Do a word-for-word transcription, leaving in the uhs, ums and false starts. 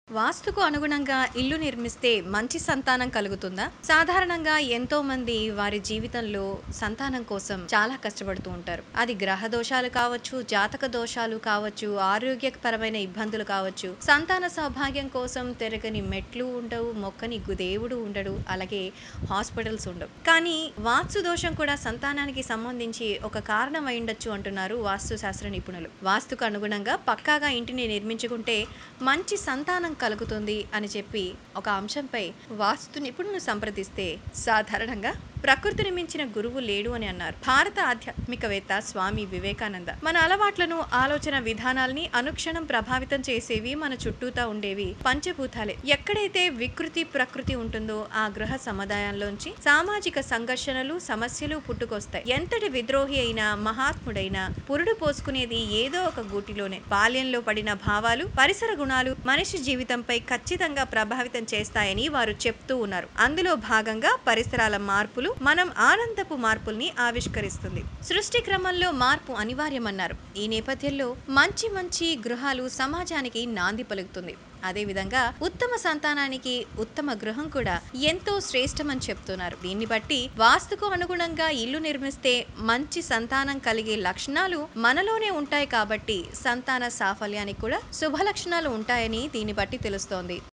వాస్తుకు అనుగుణంగా ఇల్లు నిర్మిస్తే మంచి సంతానం కలుగుతుందా? సాధారణంగా ఎంతో మంది వారి జీవితంలో సంతానం కోసం చాలా కష్టపడుతూ ఉంటారు. అది గ్రహ దోషాలు కావచ్చు, జాతక దోషాలు కావచ్చు, ఆరోగ్యపరమైన ఇబ్బందులు కావచ్చు. సంతాన సౌభాగ్యం కోసం తిరగని మెట్లు ఉండవు, మొక్కని గు దేవుడు ఉండడు, అలాగే హాస్పిటల్స్ ఉండవు. కానీ వాస్తు దోషం కూడా సంతానానికి సంబంధించి ఒక కారణం అయ్యుండొచ్చు అంటున్నారు వాస్తు శాస్త్ర నిపుణులు. వాస్తుకు అనుగుణంగా పక్కాగా ఇంటిని నిర్మించుకుంటే మంచి సంతానం కలుగుతుంది అని చెప్పి ఒక అంశంపై వాస్తు నిపుణులను సంప్రదిస్తే సాధారణంగా ప్రకృతిని మించిన గురువు లేడు అని అన్నారు భారత ఆధ్యాత్మికవేత్త స్వామి వివేకానంద. మన అలవాట్లను, ఆలోచన విధానాల్ని అనుక్షణం ప్రభావితం చేసేవి మన చుట్టూతా ఉండేవి పంచభూతాలే. ఎక్కడైతే వికృతి ప్రకృతి ఉంటుందో ఆ గృహ సముదాయంలోంచి సామాజిక సంఘర్షణలు, సమస్యలు పుట్టుకొస్తాయి. ఎంతటి విద్రోహి అయినా, మహాత్ముడైనా పురుడు పోసుకునేది ఏదో ఒక గూటిలోనే. బాల్యంలో పడిన భావాలు, పరిసర గుణాలు మనిషి జీవితంపై ఖచ్చితంగా ప్రభావితం చేస్తాయని వారు చెప్తూ ఉన్నారు. అందులో భాగంగా పరిసరాల మార్పులు మనం ఆనందపు మార్పుల్ని ఆవిష్కరిస్తుంది. సృష్టి క్రమంలో మార్పు అనివార్యమన్నారు. ఈ నేపథ్యంలో మంచి మంచి గృహాలు సమాజానికి నాంది పలుకుతుంది. అదేవిధంగా ఉత్తమ సంతానానికి ఉత్తమ గృహం కూడా ఎంతో శ్రేష్టమని చెప్తున్నారు. దీన్ని బట్టి వాస్తుకు అనుగుణంగా ఇల్లు నిర్మిస్తే మంచి సంతానం కలిగే లక్షణాలు మనలోనే ఉంటాయి కాబట్టి సంతాన సాఫల్యానికి కూడా శుభ లక్షణాలు ఉంటాయని దీన్ని బట్టి తెలుస్తోంది.